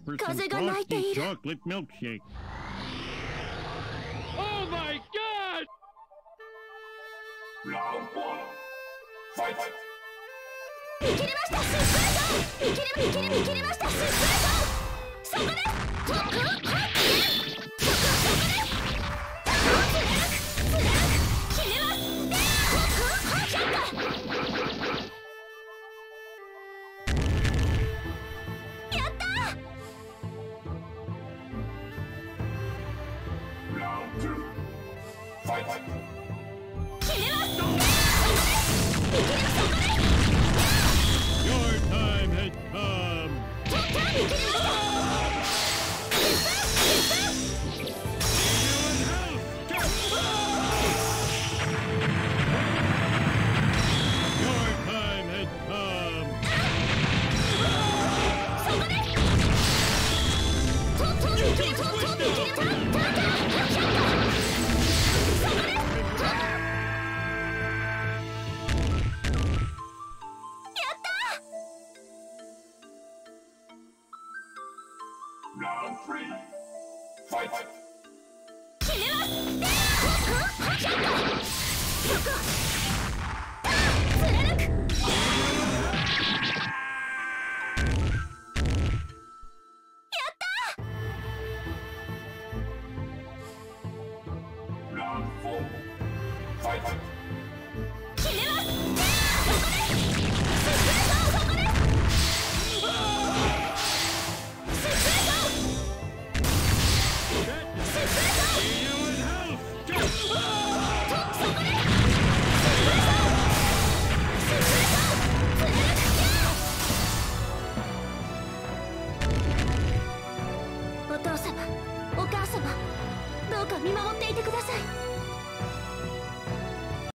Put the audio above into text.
for some 風が鳴いて frosty いる。 chocolate milkshake. Oh my god! Round one. Fight! 見切りました疾風と見切りました疾風とそこで特発見そこで貫く決めます特発見やったー Round two. Fight! 決めますそこで見切りまそこで Your time has come. 取った見切りました Your time has come. そこでとっと見切りとっと見切りたそこで Round three. Fight! 決めますはっしゃっそこ貫くやった Round four. Fight! 決めますそこで疾風とそこで疾風と疾風と See you in hell. とそこで疾風と疾風と貫くお父様お母様どうか見守っていてください